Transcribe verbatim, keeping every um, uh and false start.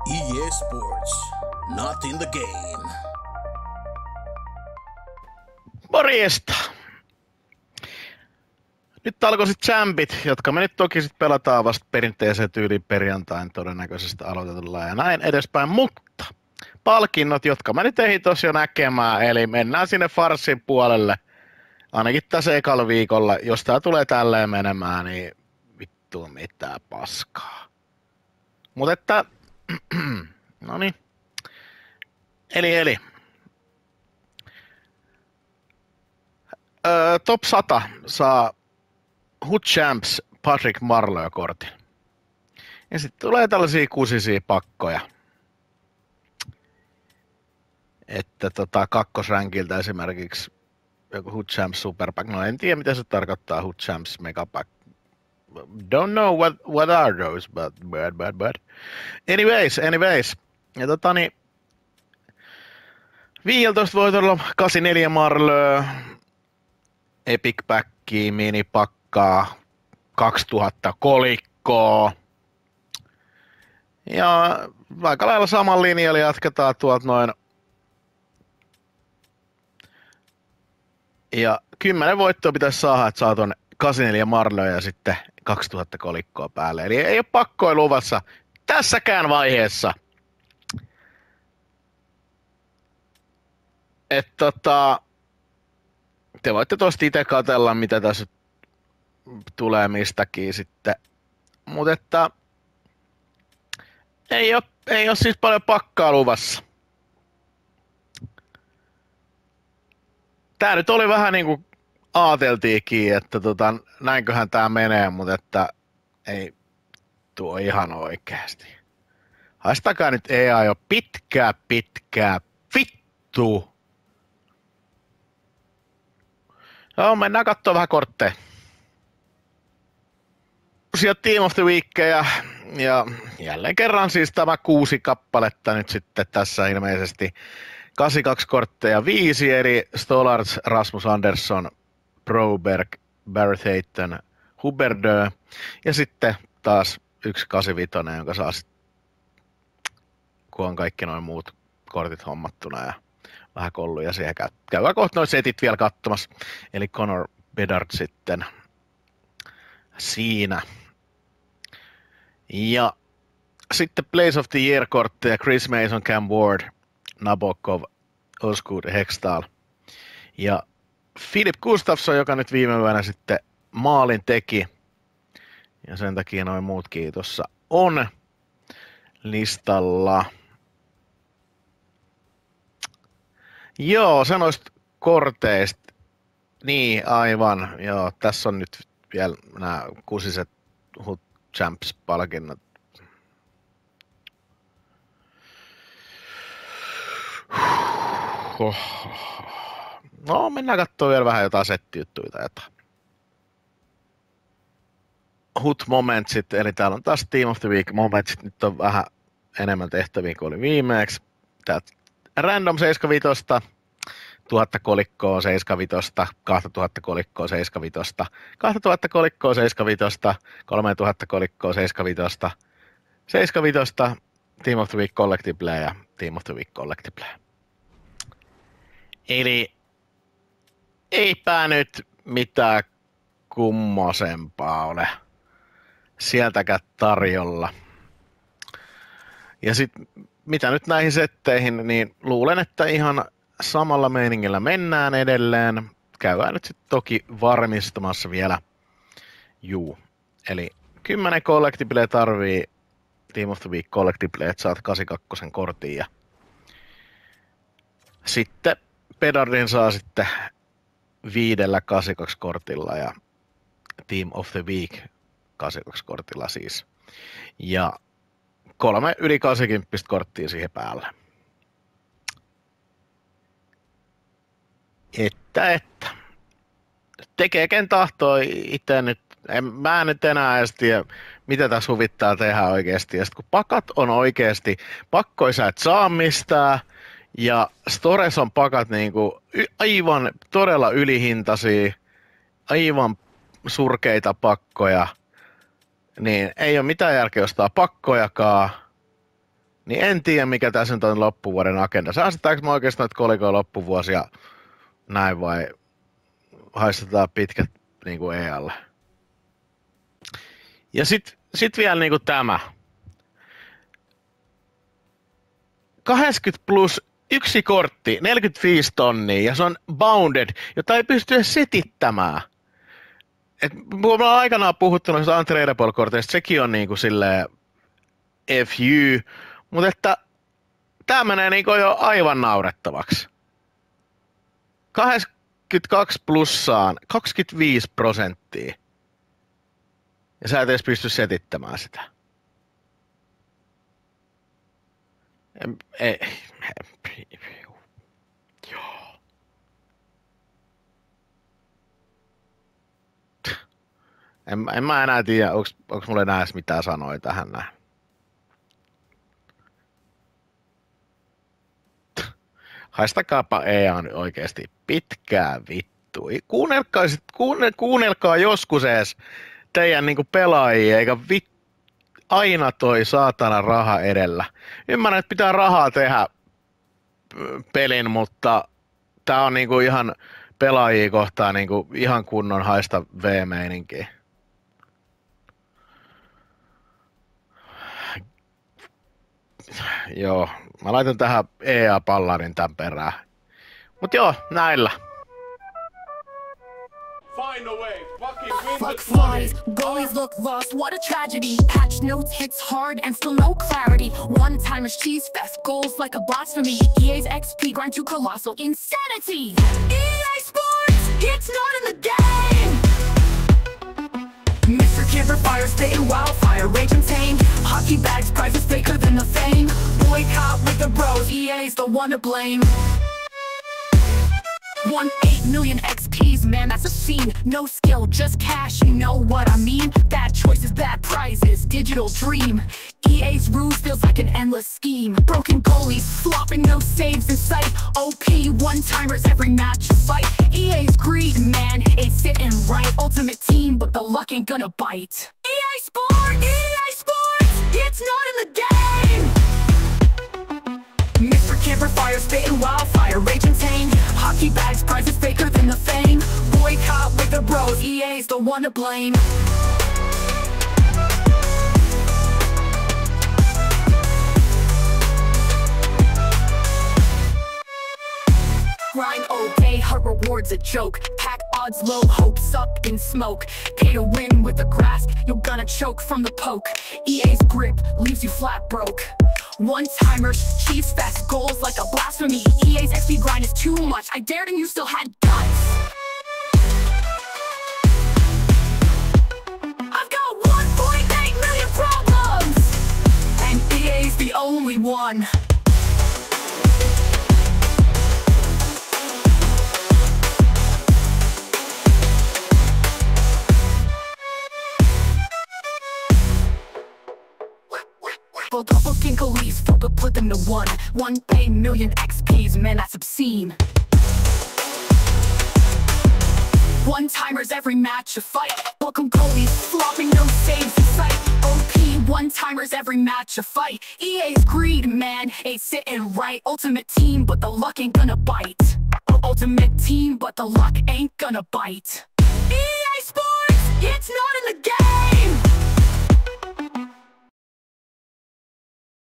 E A Sports. Not in the game. Morjesta! Nyt alkoi sitten champit, jotka me nyt toki sitten pelataan vasta perinteiseen tyyliin perjantain todennäköisesti aloitetulla ja näin edespäin, mutta palkinnot, jotka mä nyt ehdin tossa jo näkemään, eli mennään sinne farssin puolelle, ainakin tässä ekalla viikolla, jos tää tulee tälleen menemään, niin vittu mitään paskaa. Mutta että, no niin, eli eli. Öö, top sata saa Hood Champs Patrick Marleau-kortin. Ja sitten tulee tällaisia kusisia pakkoja. Että tota, kakkosränkiltä esimerkiksi joku Hood Champs Superpack. No en tiedä mitä se tarkoittaa Hood Champs Megapack. Don't know what, what are those, but, but, but, but. Anyways, anyways. Ja tota niin, viisitoista voitolla kahdeksankymmentäneljä Marleau, Epic Packia, minipakkaa, kaksituhatta kolikkoa. Ja aika lailla saman linjalla jatketaan tuolta noin. Ja kymmenen voittoa pitäisi saada, että saa tuonne kahdeksankymmentäneljä Marleau ja sitten kaksituhatta kolikkoa päälle. Eli ei ole pakkoja luvassa tässäkään vaiheessa. Että tota, te voitte tuosta itse katsella, mitä tässä tulee mistäkin sitten. Mutta että ei ole, ei ole siis paljon pakkaa luvassa. Tää nyt oli vähän niin kuin aateltiinkin, että tota, näinköhän tää menee, mutta että ei tuo ihan oikeasti. Haistakaa nyt E A jo pitkää, pitkää vittu. Joo, mennään kattoo vähän kortteja. Sieltä Team of the Weekkejä ja jälleen kerran siis tämä kuusi kappaletta nyt sitten tässä ilmeisesti. kahdeksankymmentäkaksi kortteja, viisi eri Stollards, Rasmus Andersson, Broberg, Barrett Hayton, Huberdeau ja sitten taas yksi kahdeksankymmentäviisi, jonka saa sitten, kun on kaikki noin muut kortit hommattuna ja vähän kolluja siihen käy. Käydään kohta noin setit vielä katsomassa. Eli Connor Bedard sitten siinä. Ja sitten Place of the Year-kortteja Chris Mason, Cam Ward, Nabokov, Osgood, Hextall. Ja Filip Gustafsson, joka nyt viime yönä sitten maalin teki. Ja sen takia noin muutkin tuossa on listalla. Joo, se noista korteista. Niin, aivan. Joo, tässä on nyt vielä nämä kusiset Hood Champs-palkinnot. No, mennään katsoa vielä vähän jotain settijuttuja tai jotain. Hood Momentsit, eli täällä on taas Team of the Week Momentsit. Nyt on vähän enemmän tehtäviä kuin oli viimeksi. Täältä Random seitsemänkymmentäviisi, tuhatta kolikkoa seitsemänkymmentäviisi, kaksituhatta kolikkoa seitsemänkymmentäviisi, kaksituhatta kolikkoa seitsemänkymmentäviisi, kolmetuhatta kolikkoa seitsemänkymmentäviisi, seitsemänkymmentäviisi, Team of the Week Collective Play ja Team of the Week Collective Play. Eli eipä nyt mitään kummosempaa ole sieltäkään tarjolla. Ja sitten mitä nyt näihin setteihin, niin luulen, että ihan samalla meiningillä mennään edelleen. Käydään nyt sitten toki varmistamassa vielä. Juu. Eli kymmenen Collectible tarvii Team of the Week Collectible, että saat kahdeksankymmentäkaksi kortin. Ja sitten Bedardin saa sitten viidellä kahdeksankymmentäkaksi kortilla ja Team of the Week kahdeksankymmentäkaksi kortilla siis. Ja kolme yli kahdeksankymmentä korttia siihen päälle. Että, että. Tekee ken tahtoo itse nyt. En, mä en nyt enää edes tiedä, mitä tässä huvittaa tehdä oikeasti. Ja sit kun pakat on oikeasti, pakkoja sä et saa mistään. Ja stores on pakat niinku aivan todella ylihintaisia, aivan surkeita pakkoja. Niin ei ole mitään järkeä ostaa pakkojakaan. Niin en tiedä, mikä tässä nyt on loppuvuoden agenda. Saastetaanko me oikeastaan noita kolikoja loppuvuosia näin vai haistetaan pitkät niin kuin E A:lle? Ja sitten sit vielä niin kuin tämä. kaksikymmentä plus yksi kortti, neljäkymmentäviisi tonnia ja se on bounded, jota ei pysty edes setittämään. Et me ollaan aikanaan puhuttu noista untradeable-korteista, sekin on niinku silleen F U, mutta että tää menee niinku jo aivan naurettavaksi. kaksikymmentäkaksi plussaan kaksikymmentäviisi prosenttia. Ja sä et edes pysty setittämään sitä. Ei. Joo. En, en mä enää tiedä, onks, onks mulle enää edes mitään sanoja tähän näin. Haistakaapa E A nyt oikeesti pitkää vittua. Kuunnelkaa, sit, kuunnel, kuunnelkaa joskus edes teidän niinku pelaajia, eikä vittu. Aina toi saatana raha edellä. Ymmärrän, että pitää rahaa tehdä pelin, mutta tää on niinku ihan pelaajia kohtaan niinku ihan kunnon haista V-meininkiä. Joo, mä laitan tähän E A-pallarin tän perään. Mut joo, näillä. Find a way, fucking win Fuck this flies, money. goalies look lost, what a tragedy. Patch notes hits hard and still no clarity. One-timers cheese fest, goals like a blasphemy. E A's X P grind to colossal insanity. E A Sports, it's not in the game. Mister Camper fire, spitting wildfire, rage and tame. Hockey bags, prizes faker than the fame. Boycott with the bros, E A's the one to blame. One eight million X Ps, man, that's a scene. No skill, just cash, you know what I mean. Bad choices, bad prizes, digital dream. E A's rules feels like an endless scheme. Broken goalies, flopping, no saves in sight. O P one-timers, every match a fight. E A's greed, man, it's sitting right. Ultimate team, but the luck ain't gonna bite. E A Sports, E A Sports, it's not in the game. Mister Camper fire, spitting wildfire, rage and tame. Hockey bags, prizes faker than the fame. Boycott with the bros, E A's the one to blame. Grind okay, her reward's a joke. Pack odds low, hopes up in smoke. Pay to win with the grasp, you're gonna choke from the poke. E A's grip leaves you flat broke. One-timers, cheese fest, goals like a blasphemy. E A's X P grind is too much, I dared and you still had guts. I've got one point eight million problems, and E A's the only one. Full double ginkles, full but put them to one. One pay million X Ps, man, that's obscene. One-timers, every match a fight. Welcome goalies, flopping, no saves in sight. O P one-timers, every match a fight. E A's greed, man, ain't sitting right. Ultimate team, but the luck ain't gonna bite. Ultimate team, but the luck ain't gonna bite. E A Sports.